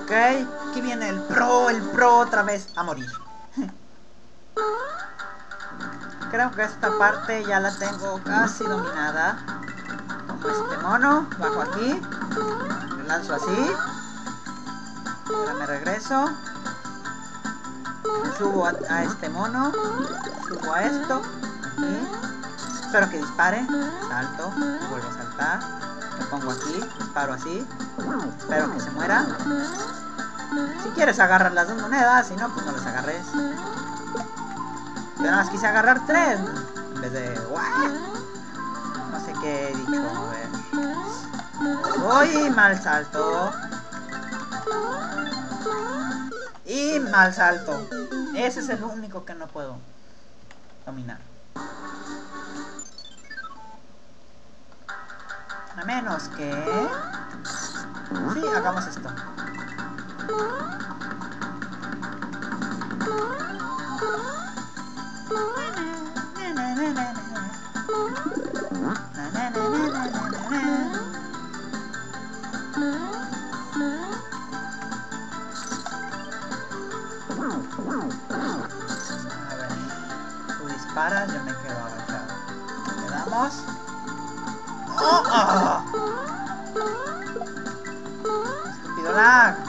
Ok, aquí viene el pro otra vez a morir. Creo que esta parte ya la tengo casi dominada. Como este mono, bajo aquí, lo lanzo así. Ahora me regreso. Me subo a este mono, subo a esto, aquí. Espero que dispare, salto, vuelvo a saltar, me pongo aquí, disparo así, espero que se muera. Si quieres agarrar las 2 monedas, si no, pues no las agarres. Yo nada más quise agarrar 3 en vez de... No sé qué he dicho, a ver. Uy, mal salto. Y mal salto. Ese es el único que no puedo dominar. A menos que... Sí, hagamos esto. A ver, tú disparas, yo me quedo agachado. Le damos. ¡Oh! ¡Oh! Estúpido lag.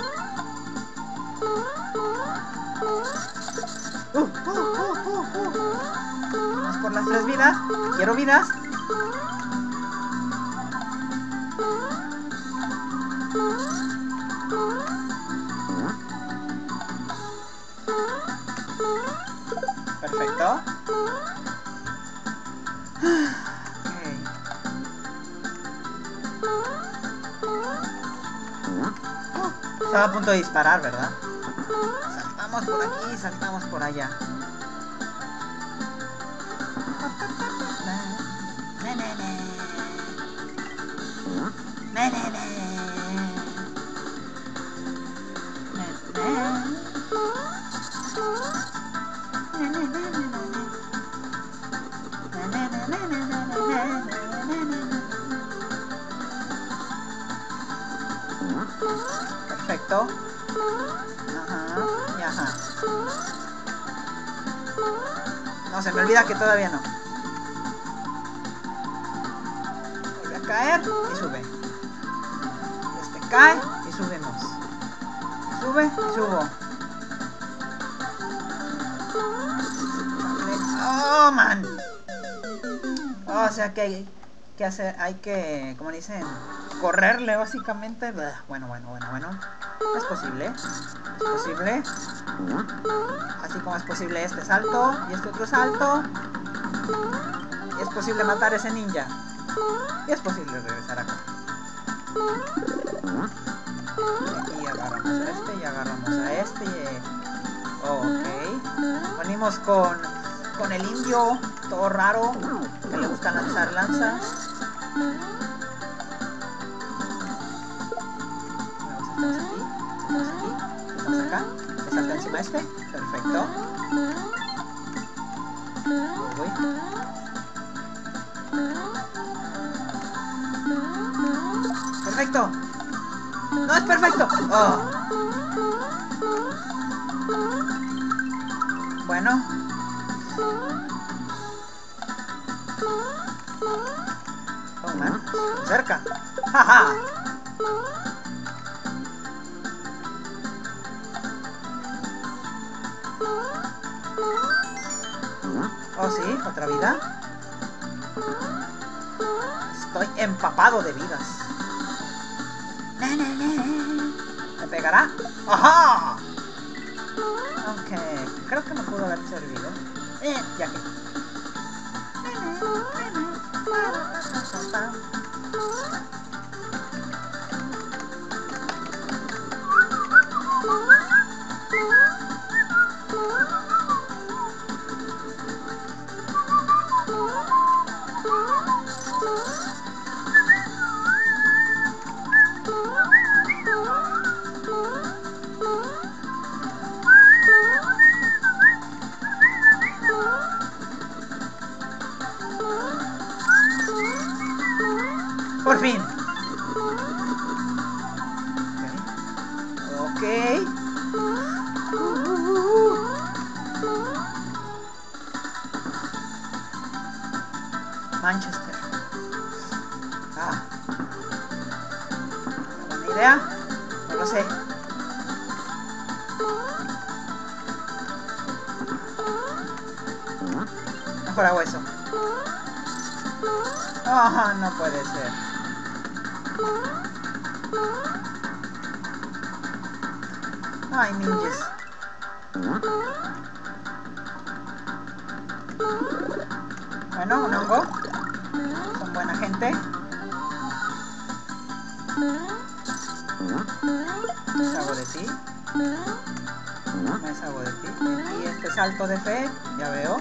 Vamos por las 3 vidas. Quiero vidas. Perfecto. Okay. Estaba a punto de disparar, ¿verdad? Saltamos por aquí, saltamos por allá. Perfecto. Ajá, y ajá. No, se me olvida que todavía no. Vuelve a caer y sube. Este cae y subimos. Sube y subo. Oh, man. O sea que hay que hacer, hay que, como dicen, correrle básicamente. Bueno. Es posible. Es posible. Así como es posible este salto y este otro salto. Y es posible matar a ese ninja. Y es posible regresar acá. Y agarramos a este y agarramos a este. Ok. Venimos con el indio todo raro que le gusta lanzar lanzas. Estamos aquí, estamos acá. Se salta encima este. Perfecto. Voy. Perfecto. No es perfecto. Oh. Bueno. Oh, man. Cerca. Jaja. Oh, sí, otra vida. Estoy empapado de vidas. ¿Me pegará? ¡Ajá! Ok, creo que me pudo haber servido. Ya que. Por fin. Manchester. Ah. ¿Buena idea? No lo sé. Mejor hago eso. Oh, no puede ser. Ay, ninjas. Bueno, un hongo. Son buena gente. Me deshago de ti. Me deshago de ti. Y este salto de fe, ya veo.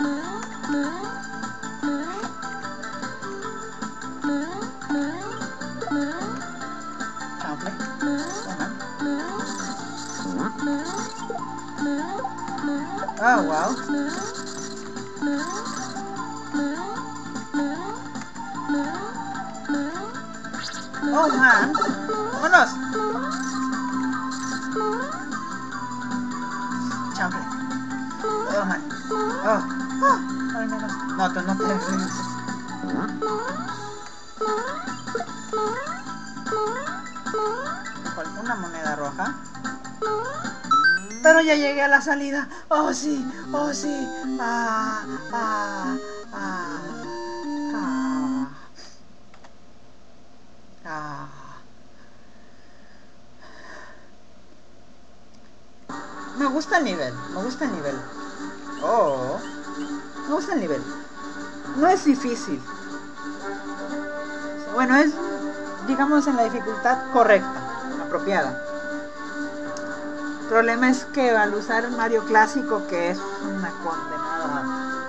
Chample. Oh, wow. Oh, man. ¡Vámonos! Chample. Oh, man. Oh. Oh. Ay, menos. No, tú no te regreses. Una moneda roja. Pero ya llegué a la salida. Oh, sí. Oh, sí. Ah, ah, ah, ah. Ah. Me gusta el nivel. Me gusta el nivel. Oh. Me gusta el nivel. No es difícil. Bueno, es, digamos, en la dificultad correcta, apropiada. El problema es que al usar Mario clásico, que es una condenada...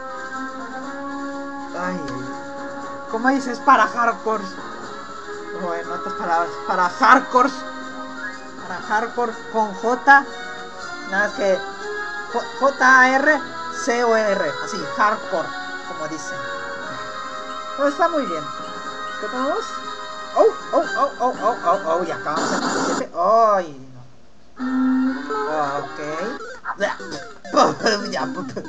Ay, ¿cómo dices? Para hardcore. O en otras palabras, para hardcore. Para hardcore con J. Nada más que J-A-R-C-O-R. Así, hardcore, como dicen. Pero está muy bien. ¿Qué tenemos? Oh, ya acabamos el 17. Ay, no. Ok. Ya,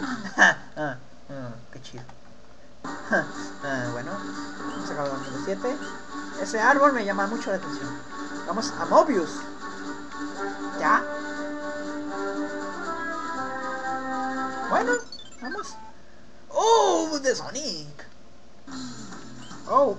qué chido. Bueno, hemos acabado el 17. Ese árbol me llama mucho la atención. Vamos a Mobius. Ya. Bueno, vamos. Oh, de Sonic. Oh.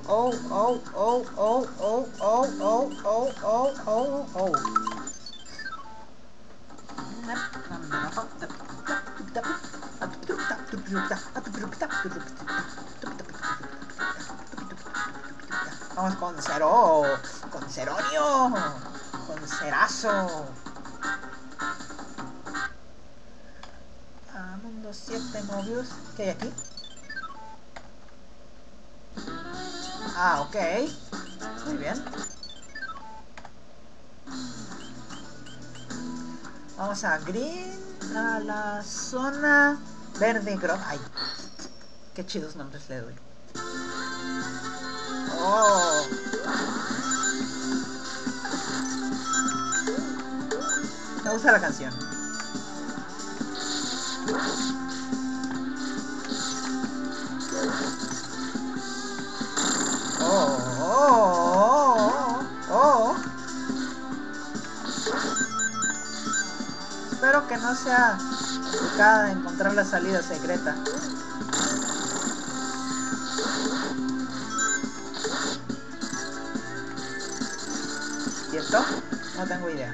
Vamos con Cero, con Ceronio, con Cerazo. Mundo 7 Mobius. ¿Qué hay aquí? Ah, ok. Muy bien. Vamos a Green, a la zona verde Grove. Ay, qué chidos nombres le doy. Oh. Me gusta la canción. Oh. Espero que no sea complicada de encontrar la salida secreta. ¿Y esto? No tengo idea.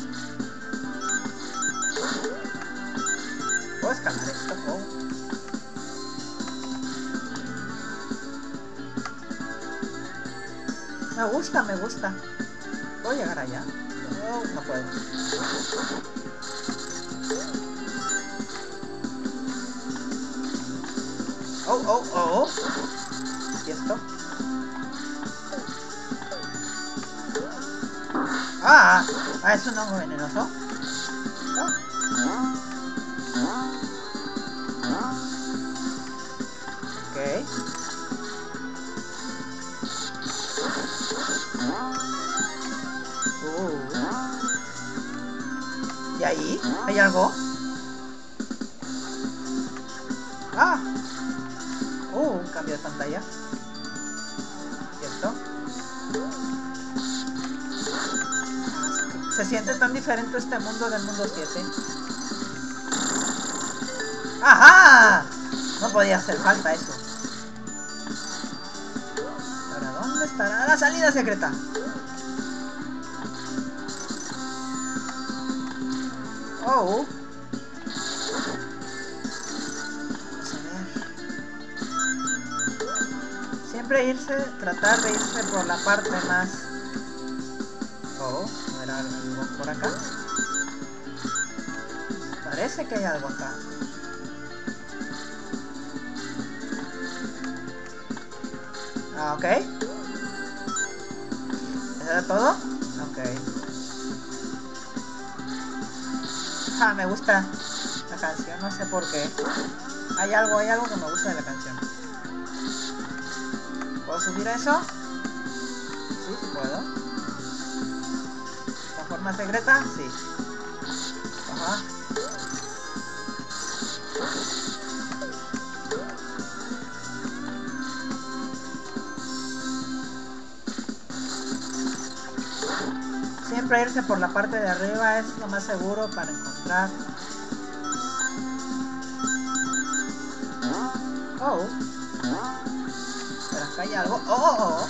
¿Puedo escalar esto? Oh. Me gusta. ¿Puedo llegar allá? No, no puedo. Oh. ¿Y esto? ¿Es un hongo venenoso? Ok. ¿Y ahí? ¿Hay algo? Un cambio de pantalla. Se siente tan diferente este mundo del mundo 7. ¡Ajá! No podía hacer falta eso. ¿Ahora dónde estará la salida secreta? Oh. Vamos a ver. Siempre tratar de irse por la parte más... Oh, ¿no era algo por acá? Parece que hay algo acá. Ah, ok. ¿Eso era todo? Ok. Ah, me gusta la canción, no sé por qué. Hay algo que me gusta de la canción. ¿Puedo subir a eso? Sí, sí puedo. ¿La forma secreta? Sí. Ajá. Siempre irse por la parte de arriba es lo más seguro para encontrar. Oh. Pero acá hay algo. Oh.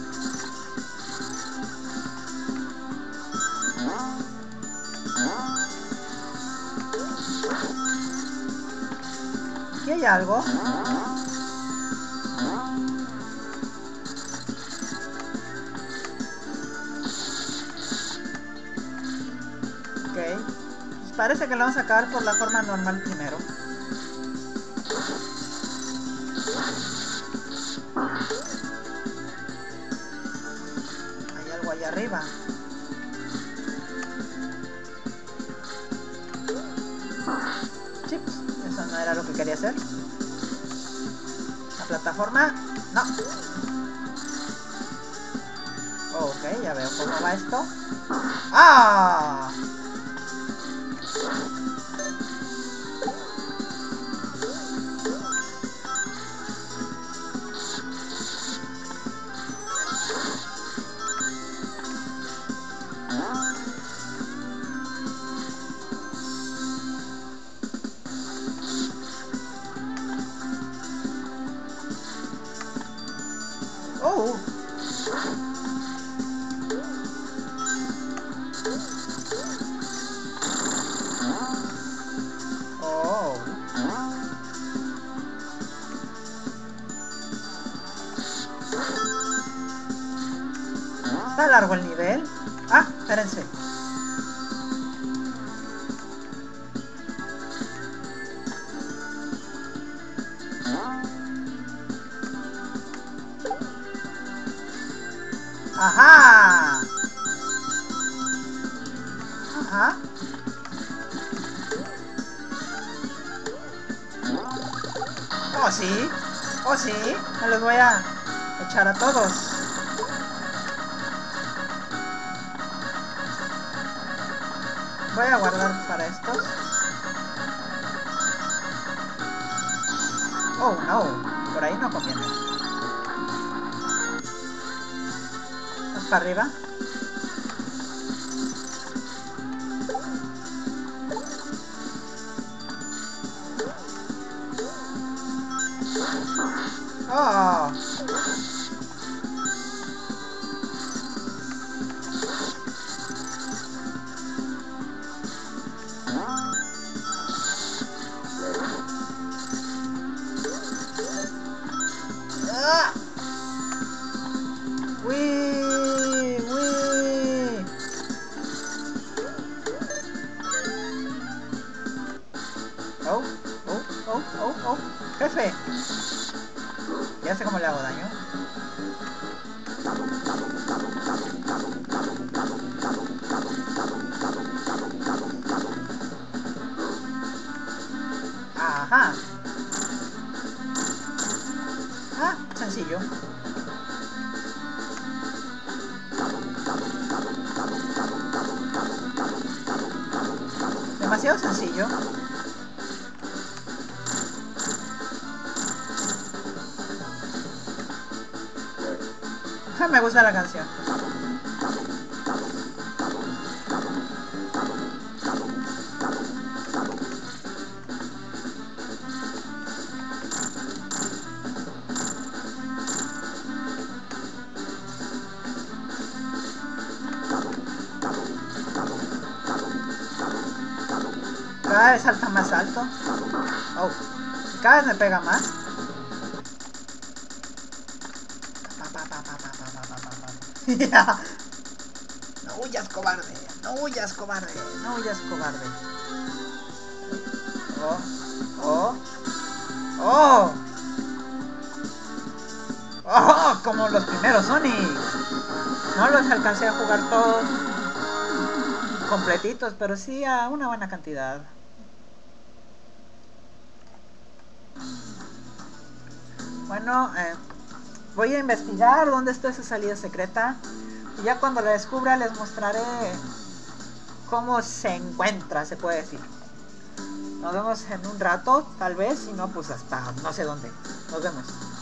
Aquí hay algo. Ok. Pues parece que lo vamos a acabar por la forma normal primero. Hay algo allá arriba. Chips. Eso no era lo que quería hacer. La plataforma. No. Oh, ok, ya veo cómo va esto. ¡Ah! Oh. Oh. Está largo el nivel. Ah, espérense. Ajá. Ajá. Oh, sí. Oh, sí. Me los voy a echar a todos. Voy a guardar para estos. Oh, no. Por ahí no conviene. Más para arriba. Oh. Ah. Wee, wee. Oh, oh, oh, oh, oh. Jefe. Ya sé cómo le hago daño. Ajá. Ah, sencillo. Demasiado sencillo. Me gusta la canción. Cada vez salta más alto. Oh. Cada vez me pega más. No huyas, cobarde. No huyas, cobarde. No huyas, cobarde. Oh. Oh. Oh. Oh. Como los primeros Sonic. No los alcancé a jugar todos completitos, pero sí a una buena cantidad. Bueno, voy a investigar dónde está esa salida secreta. Y ya cuando la descubra les mostraré cómo se encuentra, se puede decir. Nos vemos en un rato, tal vez, si no, pues hasta no sé dónde. Nos vemos.